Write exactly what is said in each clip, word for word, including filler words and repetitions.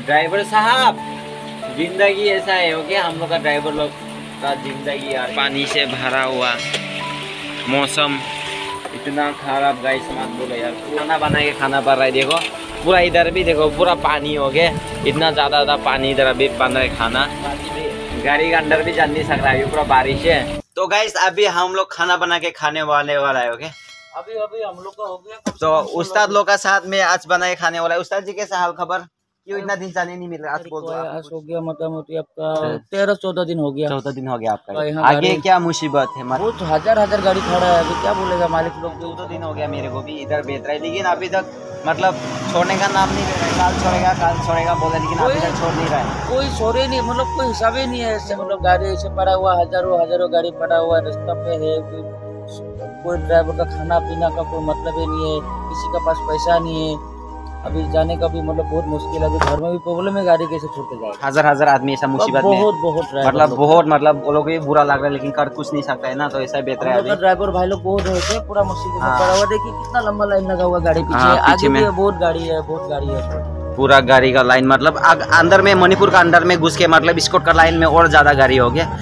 Driver साहब, जिंदगी ऐसा है ओके, हम लोग का ड्राइवर लोग का जिंदगी यार पानी से भरा हुआ, मौसम इतना खराब गाइस मत बोलो यार। खाना बना के खाना पड़ रहा है, देखो पूरा इधर भी देखो पूरा पानी हो गया, इतना ज़्यादा ज़्यादा पानी इधर अभी बन रहा है। खाना गाड़ी के अंदर भी जा नहीं सक रहा है, पूरा बारिश है। तो गाइस अभी हम लोग खाना बना के खाने वाले वाला है ओके। अभी अभी हम लोग का हो गया। तो उस्ताद लोग का साथ में आज बना के खाने वाला है। उस्ताद जी कैसा हाल खबर, क्यों इतना दिन जाने नहीं मिल रहा? आज बोल दो। आज हो गया मोटा मोटी आपका तेरह चौदह दिन हो गया। चौदह दिन हो गया आपका। यहाँ आगे क्या मुसीबत है? बहुत हजार हजार गाड़ी खड़ा है, अभी क्या बोलेगा मालिक लोग। चौदह दिन हो गया मेरे को भी इधर बेच रहा है, लेकिन अभी तक मतलब छोड़ने का नाम नहीं ले रहा है। काल छोड़ेगा काल छोड़ेगा बोला, लेकिन अभी तक छोड़ नहीं रहा है। कोई छोड़े नहीं, मतलब कोई हिसाब ही नहीं है ऐसे। मतलब गाड़ी ऐसे पड़ा हुआ, हजारों हजारों गाड़ी पड़ा हुआ है रास्ता पे है। कोई ड्राइवर का खाना पीना का कोई मतलब ही नहीं है, किसी का पास पैसा नहीं है। अभी जाने का भी मतलब बहुत मुश्किल है, अभी घर में भी प्रॉब्लम है, गाड़ी कैसे छोड़ के जाए। हजार हजार आदमी ऐसा मुसीबत में बहुत बहुत मतलब बहुत मतलब वो लोग भी बुरा लग रहा है, लेकिन कर कुछ नहीं सकता है ना, तो ऐसा बेहतर है। अभी ड्राइवर भाई लोग बहुत है, पूरा मुसीबत में पड़ा हुआ। देखिए कितना लंबा लाइन लगा हुआ गाड़ी पीछे, हाँ, आगे में भी बहुत गाड़ी है, बहुत गाड़ी है। पूरा गाड़ी का लाइन मतलब अंदर में मणिपुर का अंदर में घुस के मतलब स्कॉट का लाइन में और ज्यादा गाड़ी हो गया।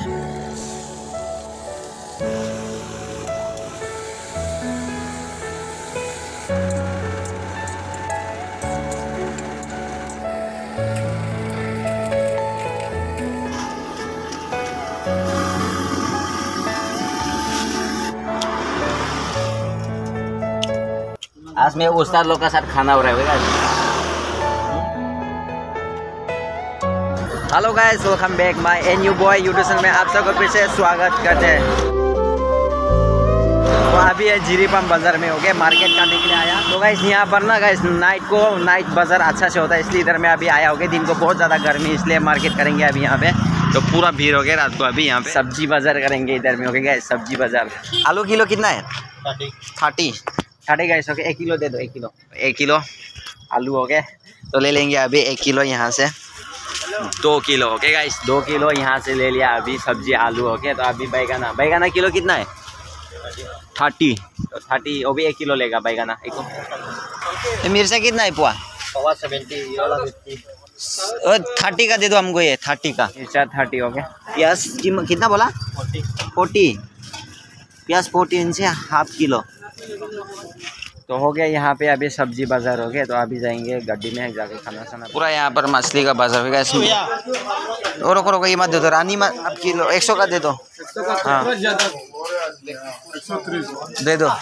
आज में उस्ताद लोग का साथ खाना हो रहा है। Hello guys, welcome back my a new boy YouTube channel में आप सबको फिर से स्वागत करते हैं। तो अभी है जीरीपम बाजार में हो गया, मार्केट करने के लिए आया। तो गाइस यहाँ पर ना गाइस नाइट को नाइट बाजार अच्छा से होता है, इसलिए इधर में अभी आया हो गया। दिन को बहुत ज़्यादा गर्मी, इसलिए मार्केट करेंगे अभी यहाँ पे। तो पूरा भीड़ हो गया रात को। अभी यहाँ पे सब्जी बाजार करेंगे इधर में हो गया गाइस, सब्जी बाजार। आलू किलो कितना है? थर्टी थर्टी गाइस हो गया। एक किलो दे दो, एक किलो एक किलो आलू हो गए। तो ले लेंगे अभी एक किलो यहाँ से, दो किलो हो गया गाइस, दो किलो यहाँ से ले लिया अभी सब्जी आलू हो गया। तो अभी बैगना बैगना किलो कितना है? थर्टी तो थर्टी वो भी एक किलो लेगा बैगना। एक मिर्चा कितना है पुआ? थर्टी का दे दो हमको, ये थर्टी का मिर्चा थर्टी हो गया। प्याज कितना बोला? फोर्टी प्याज फोर्टी से हाफ किलो। तो हो गया यहाँ पे अभी सब्जी बाजार हो गया। तो अभी जाएंगे गड्डी में जाके खाना खाना। पूरा यहाँ पर मछली का बाजार होगा इसमें। और रोको रोको ये मत दे दो रानी, मत अब किलो एक सौ का दे दो। हाँ दे दो।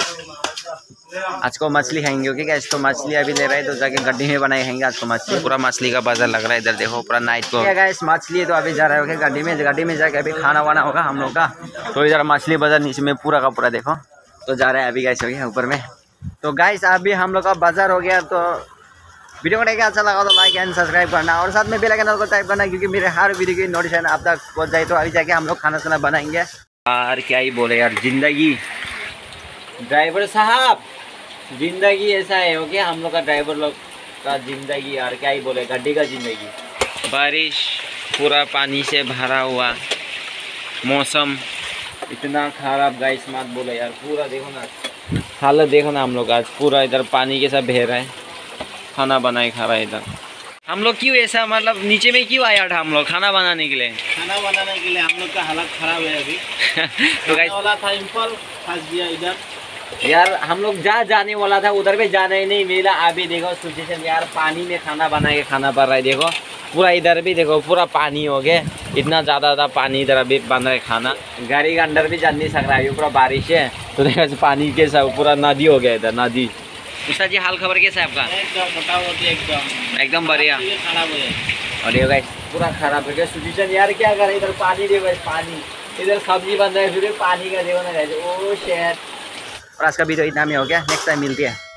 आज को मछली खाएंगे ओके गाइस। तो मछली अभी ले रहे हैं, तो जाके गड्डी में बनाए खाएंगे आज को मछली। पूरा मछली का बाजार लग रहा है इधर, देखो पूरा नाइट को गाइस मछली। तो अभी जा रहा है गड्डी में, गड्डी में जाके अभी खाना वाना होगा हम लोग का। तो इधर मछली बाजार नीचे में पूरा का पूरा देखो। तो जा रहा है अभी गाइस हो गया ऊपर में। तो गाइस अभी हम लोग का बाजार हो गया। तो वीडियो को देख के अच्छा लगा तो लाइक एंड सब्सक्राइब करना, और साथ में बेल आइकन को टाइप करना, क्योंकि मेरे हर वीडियो की नोटिफिकेशन आप तक पहुंच जाए। तो अभी जाके हम लोग खाना खाना बनाएंगे। यार क्या ही बोले यार, जिंदगी ड्राइवर साहब, जिंदगी ऐसा है ओके, हम लोग का ड्राइवर लोग का जिंदगी यार क्या ही बोले, गड्डी का जिंदगी। बारिश पूरा पानी से भरा हुआ, मौसम इतना खराब गाइस मत बोलो यार। पूरा देखो ना हालत, देखो ना हम लोग आज पूरा इधर पानी के साथ बह रहा है। खाना बनाए खा रहा है इधर हम लोग। क्यों ऐसा मतलब नीचे में क्यों आया था हम लोग खाना बनाने के लिए? खाना बनाने के लिए हम लोग का हालत खराब है अभी। तो गाइस वाला था इम्फाल, फंस गया इधर यार। हम लोग जहाँ जाने वाला था उधर भी जाना ही नहीं मिला। अभी देखो सिचुएशन यार, पानी में खाना बना के खाना पड़ रहा है। देखो पूरा इधर भी देखो पूरा पानी हो गया, इतना ज़्यादा ज़्यादा पानी इधर अभी बन रहा है। खाना गाड़ी के अंदर भी जा नहीं सक रहा है, पूरा बारिश है। तो देखो पानी के साथ पूरा नदी हो गया इधर, नदी। उस्ताद जी हाल खबर कैसा है आपका? एकदम मोटामोटी एकदम एकदम बढ़िया। खराब है और ये गाइस पूरा खराब हो गया सिचुएशन यार। क्या करे इधर पानी देखो, पानी इधर सब्जी बन रहा है, फिर पानी का देखो ना गाइस। ओ शेर। और आज का वीडियो इतना में हो गया, नेक्स्ट टाइम मिलती है।